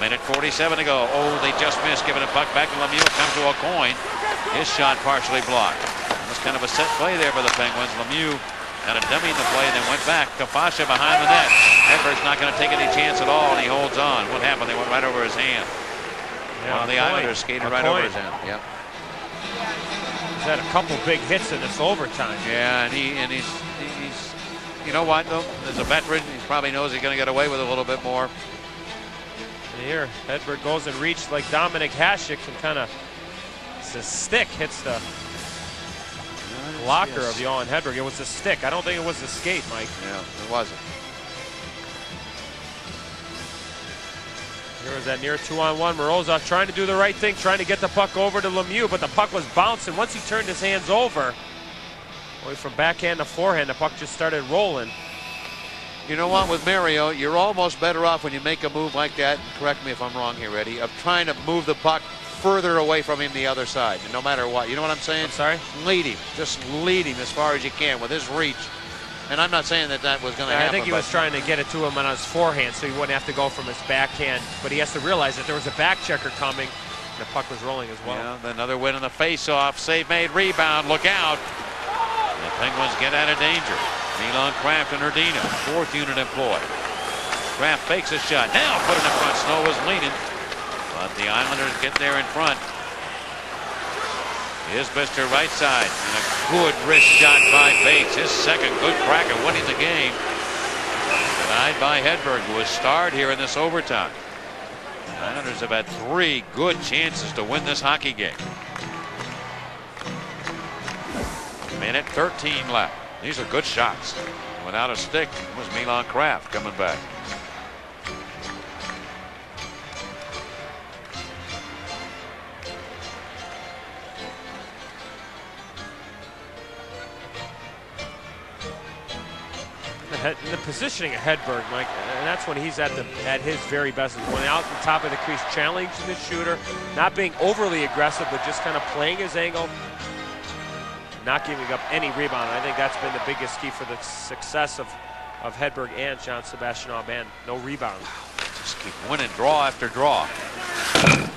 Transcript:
Minute 47 to go. Oh, they just missed, giving a puck back to Lemieux. It comes to a coin. His shot partially blocked. It was kind of a set play there for the Penguins. Lemieux had a dummy in the play and then went back. Kafasha behind the net. Hedberg's not going to take any chance at all, and he holds on. What happened? They went right over his hand. Yeah, one of the Islanders skated right over his hand. Yep. He's had a couple big hits in this overtime. Yeah, and he's you know what though? As a veteran, he probably knows he's going to get away with a little bit more. And here, Hedberg goes and reaches like Dominic Hasek and kind of, the stick hits the blocker of Johan Hedberg. It was the stick. I don't think it was the skate, Mike. Yeah, it wasn't. Here was that near 2-on-1. Morozov trying to do the right thing, trying to get the puck over to Lemieux, but the puck was bouncing. Once he turned his hands over, going from backhand to forehand, the puck just started rolling. You know what, with Mario, you're almost better off when you make a move like that, and correct me if I'm wrong here, Eddie, of trying to move the puck further away from him the other side, no matter what. You know what I'm saying? I'm sorry? Lead him. Just lead him as far as you can with his reach. And I'm not saying that that was going to happen. I think he was trying to get it to him on his forehand so he wouldn't have to go from his backhand. But he has to realize that there was a back checker coming. And the puck was rolling as well. Yeah, another win in the face-off. Save made, rebound. Look out. The Penguins get out of danger. Milan Kraft and Erdina, fourth unit employed. Kraft fakes a shot. Now put it in front. Snow was leaning. But the Islanders get there in front. Here's Mr. right side. And a good wrist shot by Bates. His second good crack at winning the game. Denied by Hedberg, who was starred here in this overtime. The Islanders have had 3 good chances to win this hockey game. Minute 13 left. These are good shots. Without a stick, it was Milan Kraft coming back. The positioning of Hedberg, Mike, and that's when he's at his very best. When out the top of the crease, challenging the shooter, not being overly aggressive, but just kind of playing his angle, not giving up any rebound. I think that's been the biggest key for the success of Hedberg and John Sebastian Aubin. No rebound. Just keep winning draw after draw.